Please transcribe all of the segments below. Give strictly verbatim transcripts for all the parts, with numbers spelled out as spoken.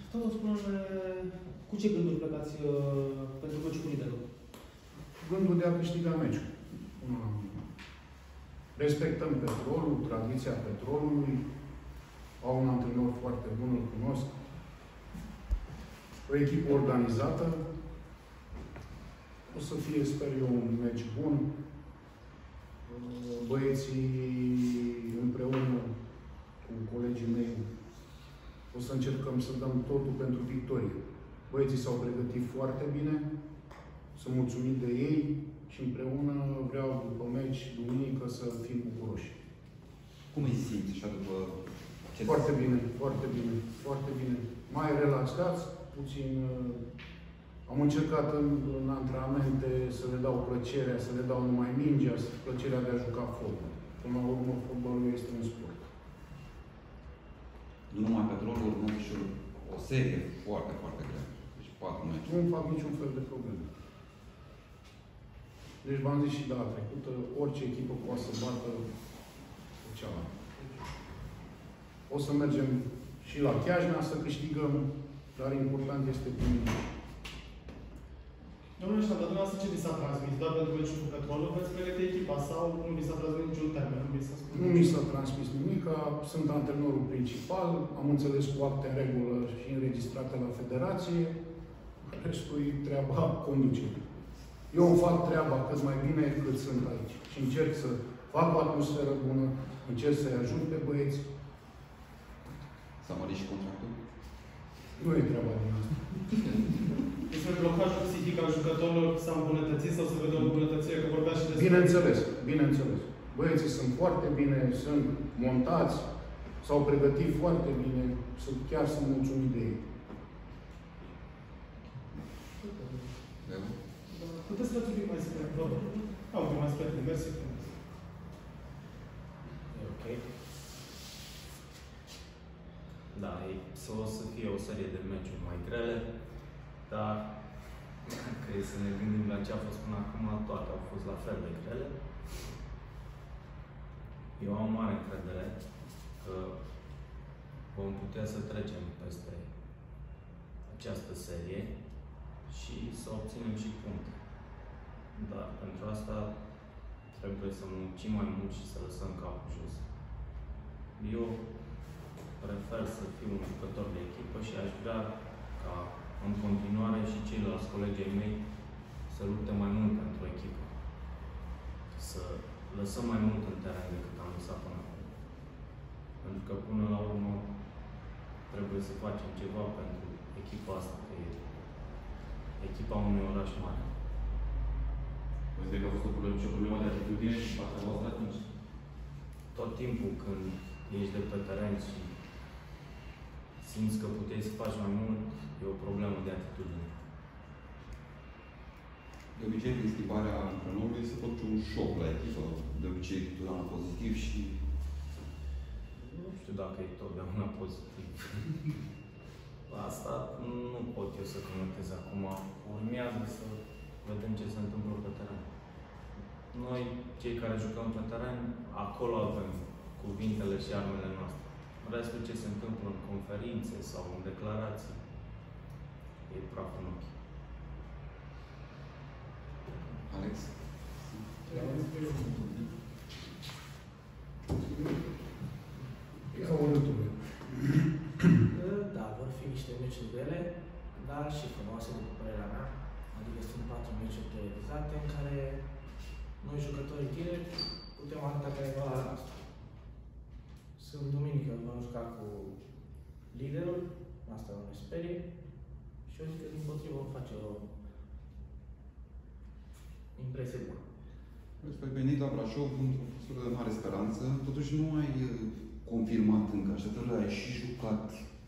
Tot spune-ne, cu ce gânduri plecați uh, pentru meciul cu liderul? Gândul de a câștiga meciul. Respectăm Petrolul, tradiția Petrolului, au un antrenor foarte bun, îl cunosc. O echipă organizată. O să fie, sper eu, un meci bun. Băieții împreună cu colegii mei o să încercăm să dăm totul pentru victorie. Băieții s-au pregătit foarte bine, sunt mulțumit de ei și împreună vreau după meci, duminică, să fim bucuroși. Cum îi simți așa după ce... Foarte bine, foarte bine, foarte bine. Mai relaxați, puțin... Am încercat în, în antrenamente să le dau plăcerea, să le dau numai mingea, plăcerea de a juca fotbal. Până la urmă, fotbalul este un sport. Nu numai Petrolul, urmează și o serie foarte, foarte grea. Deci patru meciuri. Nu fac niciun fel de probleme. Deci v-am zis și data trecută, orice echipă poate să bată pe cealaltă. O să mergem și la Chiajna să câștigăm, dar important este primul. Domnule Ștadă, dumneavoastră ce vi s-a transmis? Doar pentru meciul cu Petrolul veți pregăti echipa sau nu vi s-a transmis niciun termen? Nu, nu mi s-a transmis nimic, sunt antrenorul principal, am înțeles cu acte în regulă și înregistrate la federație, restul e treaba conducerii. Eu îmi fac treaba cât mai bine cât sunt aici și încerc să fac o atmosferă bună, încerc să-i ajut pe băieți. S-a mărit și contractul? Nu e treaba din asta. Despre blocajul psihic al jucătorilor s-a îmbunătățit sau se vede o îmbunătățire? Că vorbeați și despre... Bineînțeles, bineînțeles. Băieții sunt foarte bine, sunt montați, s-au pregătit foarte bine, sunt, chiar sunt mulțumit de ei. Puteți să dați un pic mai spre, vă rog. Da, un pic mai spre, mersi frumos. E ok. Da, e, o să fie o serie de meciuri mai grele, dar dacă e să ne gândim la ce a fost până acum, toate au fost la fel de grele. Eu am mare încredere că vom putea să trecem peste această serie și să obținem și puncte. Dar pentru asta trebuie să muncim mai mult și să lăsăm capul jos. Eu prefer să fiu un jucător de echipă și aș vrea ca în continuare și ceilalți colegii mei să lupte mai mult pentru echipă. Să lăsăm mai mult în teren decât am lăsat până acum. Pentru că până la urmă trebuie să facem ceva pentru echipa asta, că e echipa unui oraș mare. Consider că a fost o problemă de atitudine și partea voastră atunci? Tot timpul când ești de pe teren și simți că puteai să faci mai mult, e o problemă de atitudine. De obicei, prin schimbarea antrenorului se produce un șoc la echipă. De obicei, totdeauna pozitiv și... Nu știu dacă e totdeauna pozitiv. Asta nu pot eu să comentez acum. Urmează să vedem ce se întâmplă pe teren. Noi, cei care jucăm pe teren, acolo avem cuvintele și armele noastre. Restul ce se întâmplă în conferințe sau în declarații, e praf în ochi. Alex? Ia o rândură. Da, vor fi niște meciuri grele, dar și frumoase, după părerea mea. Adică sunt patru meciuri televizate în care noi, jucătorii tineri, putem arăta care e valoarea noastră. Sunt duminică, vom juca cu liderul, asta nu ne sperie, și eu zic că din potrivă vom face o impresie bună. Respect venit la Brașov într-o postură de mare speranță, totuși nu ai confirmat încă așteptările, ai și jucat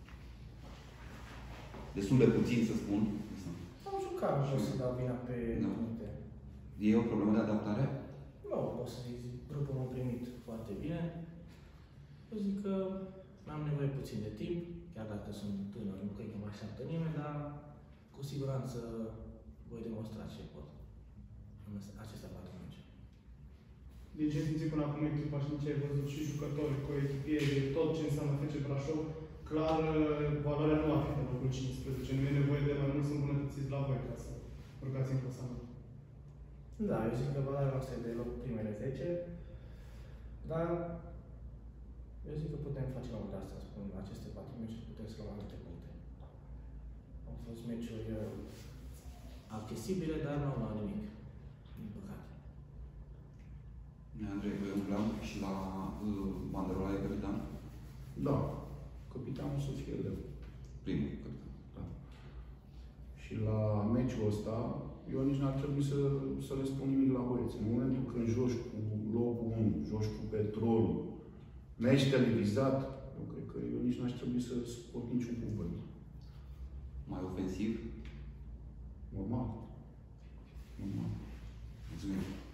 destul de puțin, să spun. Am jucat, nu pot să dau vina pe minute. E o problemă de adaptare? Nu, pot să zic, grupul m-a primit foarte bine. Eu zic că am nevoie puțin de timp, chiar dacă sunt tânăr, nu cred că mă așteaptă nimeni, dar cu siguranță voi demonstra ce pot în acestea patru meci. Din ce simți până acum echipa și din ce ai văzut și jucători, coechipieri, tot ce înseamnă F C Brașov, clar, valoarea nu va fi de locul cincisprezece. Nu e nevoie de mai mulți îmbunătățiți la voi ca să urcați în clasament. Da, eu zic că valoarea noastră e de loc primele zece, dar eu zic că putem face mai mult de asta, spun, aceste patru meciuri putem să luăm alte puncte. Au fost meciuri uh, accesibile, dar nu au luat nimic, din păcate. Andrei, voi umpleam și la uh, banderola de capitan? Da, capitanul să fie de Primul capitan. da. Și la meciul ăsta, eu nici n-ar trebui să, să le spun nimic la băieți. În momentul când joci cu locul unu, joci cu Petrolul, meci televizat, eu cred că eu nici n-aș trebui să scot niciun cuvânt. Mai ofensiv? Normal. Normal. Mulțumim.